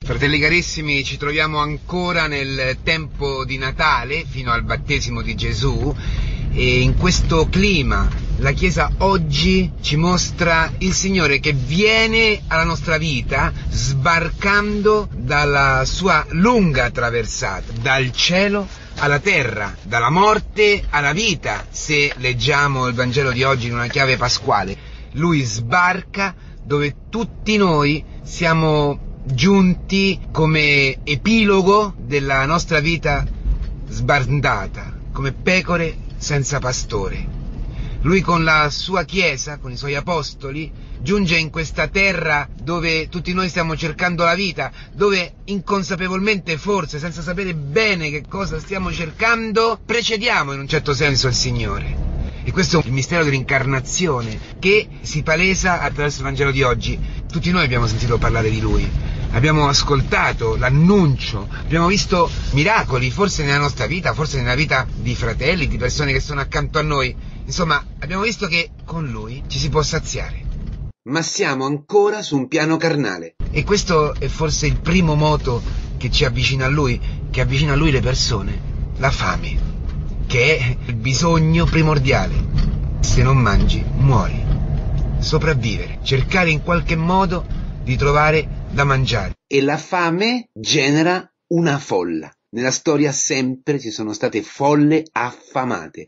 Fratelli carissimi, ci troviamo ancora nel tempo di Natale, fino al battesimo di Gesù, e in questo clima la Chiesa oggi ci mostra il Signore che viene alla nostra vita sbarcando dalla sua lunga traversata, dal cielo alla terra, dalla morte alla vita, se leggiamo il Vangelo di oggi in una chiave pasquale. Lui sbarca dove tutti noi siamo giunti come epilogo della nostra vita sbandata, come pecore senza pastore. Lui con la sua Chiesa, con i suoi apostoli, giunge in questa terra dove tutti noi stiamo cercando la vita, dove inconsapevolmente, forse, senza sapere bene che cosa stiamo cercando, precediamo in un certo senso il Signore. E questo è il mistero dell'incarnazione che si palesa attraverso il Vangelo di oggi. Tutti noi abbiamo sentito parlare di Lui, abbiamo ascoltato l'annuncio, abbiamo visto miracoli, forse nella nostra vita, forse nella vita di fratelli, di persone che sono accanto a noi. Insomma, abbiamo visto che con Lui ci si può saziare. Ma siamo ancora su un piano carnale. E questo è forse il primo moto che ci avvicina a Lui, che avvicina a Lui le persone, la fame, che è il bisogno primordiale. Se non mangi, muori. Sopravvivere, cercare in qualche modo di trovare da mangiare. E la fame genera una folla. Nella storia sempre ci sono state folle affamate,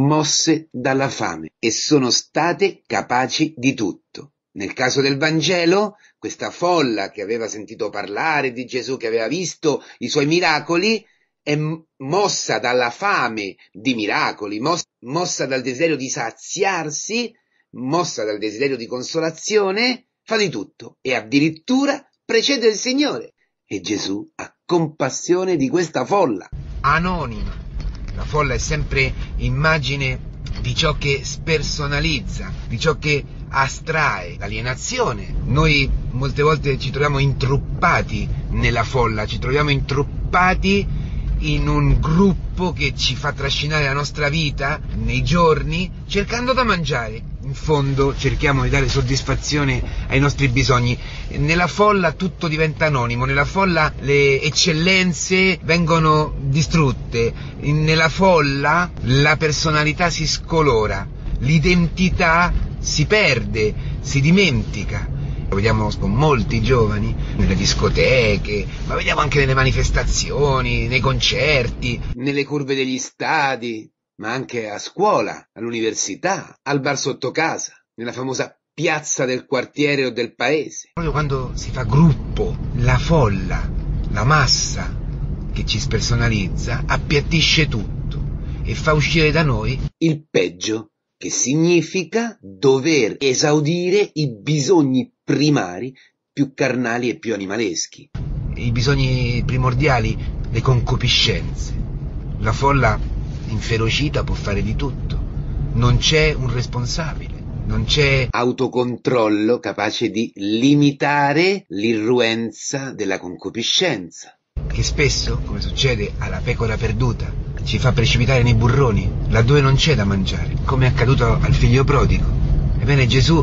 mosse dalla fame, e sono state capaci di tutto. Nel caso del Vangelo, questa folla che aveva sentito parlare di Gesù, che aveva visto i suoi miracoli, è mossa dalla fame di miracoli, mossa dal desiderio di saziarsi, mossa dal desiderio di consolazione, fa di tutto e addirittura precede il Signore. E Gesù ha compassione di questa folla. Anonima. La folla è sempre immagine di ciò che spersonalizza, di ciò che astrae, l'alienazione. Noi molte volte ci troviamo intruppati nella folla, ci troviamo intruppati in un gruppo che ci fa trascinare la nostra vita nei giorni cercando da mangiare. In fondo cerchiamo di dare soddisfazione ai nostri bisogni. Nella folla tutto diventa anonimo, nella folla le eccellenze vengono distrutte, nella folla la personalità si scolora, l'identità si perde, si dimentica. Lo vediamo con molti giovani nelle discoteche, ma vediamo anche nelle manifestazioni, nei concerti, nelle curve degli stadi, ma anche a scuola, all'università, al bar sotto casa, nella famosa piazza del quartiere o del paese. Proprio quando si fa gruppo, la folla, la massa che ci spersonalizza, appiattisce tutto e fa uscire da noi il peggio, che significa dover esaudire i bisogni primari più carnali e più animaleschi. I bisogni primordiali, le concupiscenze. La folla inferocita può fare di tutto. Non c'è un responsabile, non c'è autocontrollo capace di limitare l'irruenza della concupiscenza, che spesso, come succede alla pecora perduta, ci fa precipitare nei burroni, laddove non c'è da mangiare, come è accaduto al figlio prodigo. Ebbene, Gesù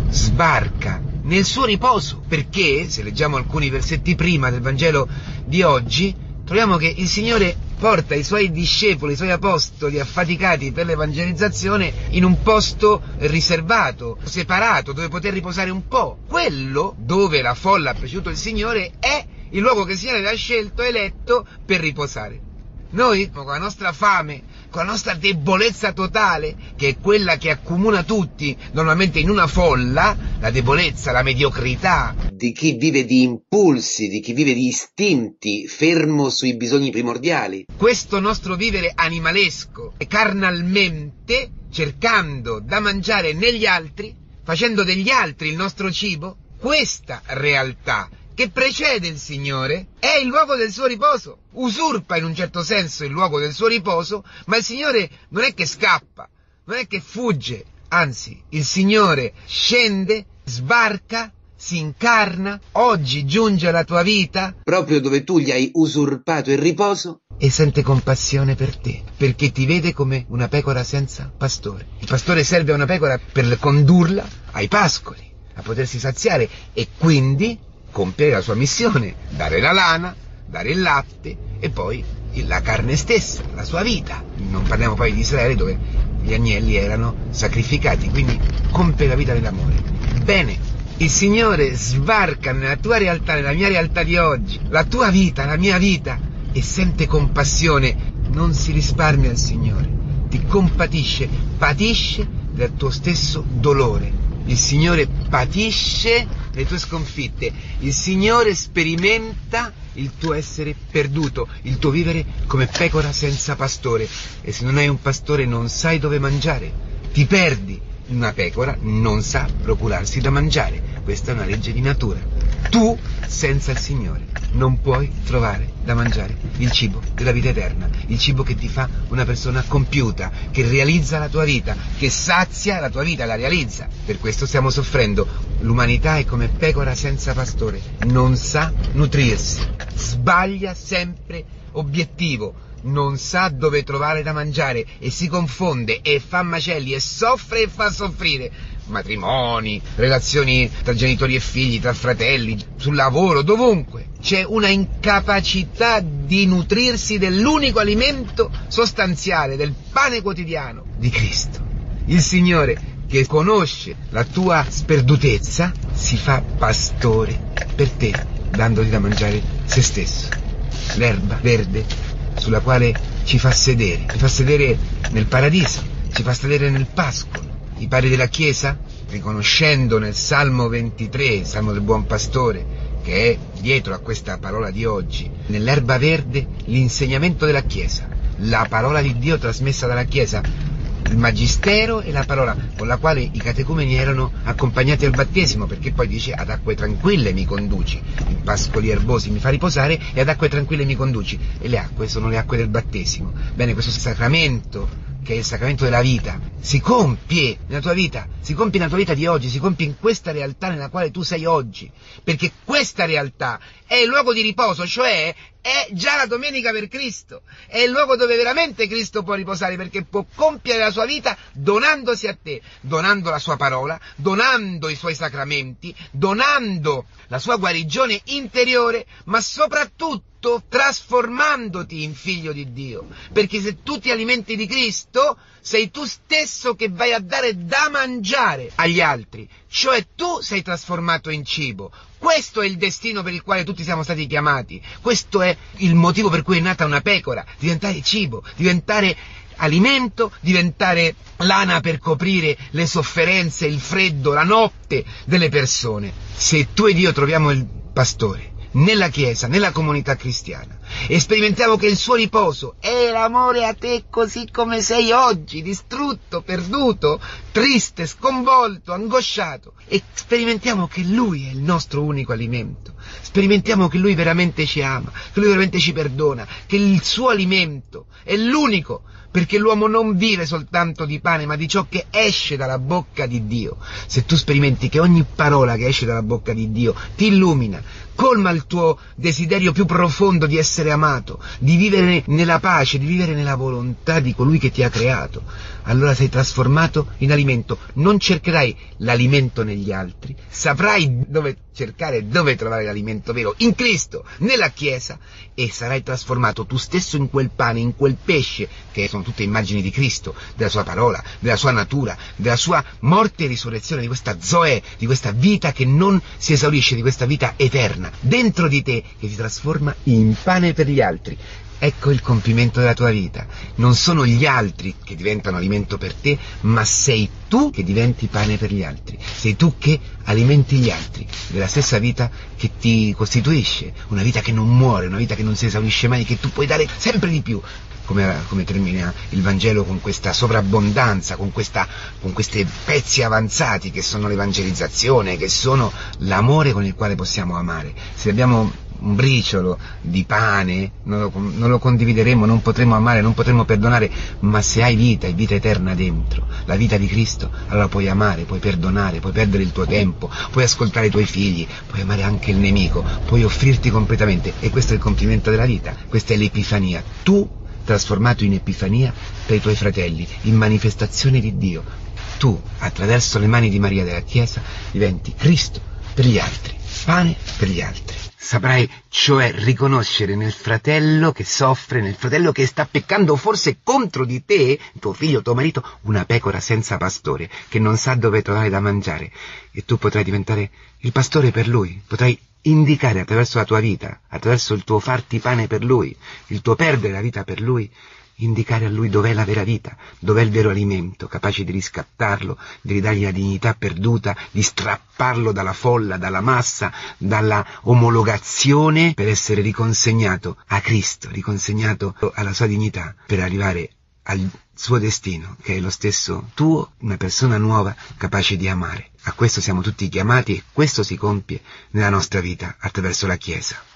sbarca nel suo riposo, perché, se leggiamo alcuni versetti prima del Vangelo di oggi, troviamo che il Signore porta i suoi discepoli, i suoi apostoli affaticati per l'evangelizzazione in un posto riservato, separato, dove poter riposare un po'. Quello dove la folla ha preceduto il Signore è il luogo che il Signore l'ha scelto, eletto per riposare. Noi, con la nostra fame, con la nostra debolezza totale, che è quella che accomuna tutti normalmente in una folla, la debolezza, la mediocrità di chi vive di impulsi, di chi vive di istinti, fermo sui bisogni primordiali. Questo nostro vivere animalesco e carnalmente, cercando da mangiare negli altri, facendo degli altri il nostro cibo, questa realtà che precede il Signore è il luogo del suo riposo, usurpa in un certo senso il luogo del suo riposo, ma il Signore non è che scappa, non è che fugge, anzi il Signore scende, sbarca, si incarna, oggi giunge alla tua vita, proprio dove tu gli hai usurpato il riposo, e sente compassione per te, perché ti vede come una pecora senza pastore. Il pastore serve a una pecora per condurla ai pascoli, a potersi saziare, e quindi compiere la sua missione, dare la lana, dare il latte e poi la carne stessa, la sua vita. Non parliamo poi di Israele dove gli agnelli erano sacrificati, quindi compie la vita dell'amore. Bene, il Signore sbarca nella tua realtà, nella mia realtà di oggi, la tua vita, la mia vita, e sente compassione. Non si risparmia il Signore, ti compatisce, patisce del tuo stesso dolore. Il Signore patisce le tue sconfitte, il Signore sperimenta il tuo essere perduto, il tuo vivere come pecora senza pastore. E se non hai un pastore non sai dove mangiare, ti perdi. Una pecora non sa procurarsi da mangiare, questa è una legge di natura. Tu, senza il Signore, non puoi trovare da mangiare il cibo della vita eterna, il cibo che ti fa una persona compiuta, che realizza la tua vita, che sazia la tua vita, la realizza. Per questo stiamo soffrendo. L'umanità è come pecora senza pastore, non sa nutrirsi, sbaglia sempre obiettivo, non sa dove trovare da mangiare e si confonde e fa macelli e soffre e fa soffrire. Matrimoni, relazioni tra genitori e figli, tra fratelli, sul lavoro, dovunque. C'è una incapacità di nutrirsi dell'unico alimento sostanziale, del pane quotidiano di Cristo. Il Signore, che conosce la tua sperdutezza, si fa pastore per te, dandoti da mangiare se stesso. L'erba verde sulla quale ci fa sedere nel paradiso, ci fa sedere nel pascolo. I padri della Chiesa, riconoscendo nel Salmo 23, il Salmo del Buon Pastore, che è dietro a questa parola di oggi, nell'erba verde l'insegnamento della Chiesa, la parola di Dio trasmessa dalla Chiesa, il magistero e la parola con la quale i catecumeni erano accompagnati al battesimo, perché poi dice: ad acque tranquille mi conduci, in pascoli erbosi mi fa riposare e ad acque tranquille mi conduci. E le acque sono le acque del battesimo. Bene, questo sacramento, che è il sacramento della vita, si compie nella tua vita, si compie nella tua vita di oggi, si compie in questa realtà nella quale tu sei oggi, perché questa realtà è il luogo di riposo, cioè è già la domenica per Cristo, è il luogo dove veramente Cristo può riposare, perché può compiere la sua vita donandosi a te, donando la sua parola, donando i suoi sacramenti, donando la sua guarigione interiore, ma soprattutto trasformandoti in figlio di Dio, perché se tu ti alimenti di Cristo, sei tu stesso che vai a dare da mangiare agli altri, cioè tu sei trasformato in cibo. Questo è il destino per il quale tutti siamo stati chiamati, questo è il motivo per cui è nata una pecora, diventare cibo, diventare alimento, diventare lana per coprire le sofferenze, il freddo, la notte delle persone. Se tu ed io troviamo il pastore nella Chiesa, nella comunità cristiana, e sperimentiamo che il suo riposo è l'amore a te così come sei oggi, distrutto, perduto, triste, sconvolto, angosciato, e sperimentiamo che Lui è il nostro unico alimento, sperimentiamo che Lui veramente ci ama, che Lui veramente ci perdona, che il suo alimento è l'unico, perché l'uomo non vive soltanto di pane, ma di ciò che esce dalla bocca di Dio. Se tu sperimenti che ogni parola che esce dalla bocca di Dio ti illumina, colma il tuo desiderio più profondo di essere amato, di vivere nella pace, di vivere nella volontà di colui che ti ha creato, allora sei trasformato in alimento. Non cercherai l'alimento negli altri, saprai dove cercare, dove trovare l'alimento vero, in Cristo, nella Chiesa, e sarai trasformato tu stesso in quel pane, in quel pesce, che sono tutte immagini di Cristo, della sua parola, della sua natura, della sua morte e risurrezione, di questa Zoe, di questa vita che non si esaurisce, di questa vita eterna, dentro di te, che ti trasforma in pane per gli altri. Ecco il compimento della tua vita. Non sono gli altri che diventano alimento per te, ma sei tu che diventi pane per gli altri. Sei tu che alimenti gli altri della stessa vita che ti costituisce, una vita che non muore, una vita che non si esaurisce mai, che tu puoi dare sempre di più. Come termina il Vangelo, con questa sovrabbondanza, con questi pezzi avanzati che sono l'evangelizzazione, che sono l'amore con il quale possiamo amare. Se abbiamo un briciolo di pane non lo condivideremo, non potremo amare, non potremo perdonare, ma se hai vita e vita eterna dentro, la vita di Cristo, allora puoi amare, puoi perdonare, puoi perdere il tuo tempo, puoi ascoltare i tuoi figli, puoi amare anche il nemico, puoi offrirti completamente, e questo è il compimento della vita, questa è l'Epifania. Tu trasformato in Epifania per i tuoi fratelli, in manifestazione di Dio, tu attraverso le mani di Maria della Chiesa diventi Cristo per gli altri. pane per gli altri. Saprai cioè riconoscere nel fratello che soffre, nel fratello che sta peccando forse contro di te, tuo figlio, tuo marito, una pecora senza pastore, che non sa dove trovare da mangiare. E tu potrai diventare il pastore per lui, potrai indicare attraverso la tua vita, attraverso il tuo farti pane per lui, il tuo perdere la vita per lui, indicare a lui dov'è la vera vita, dov'è il vero alimento, capace di riscattarlo, di ridargli la dignità perduta, di strapparlo dalla folla, dalla massa, dalla omologazione, per essere riconsegnato a Cristo, riconsegnato alla sua dignità, per arrivare al suo destino, che è lo stesso tuo, una persona nuova, capace di amare. A questo siamo tutti chiamati e questo si compie nella nostra vita attraverso la Chiesa.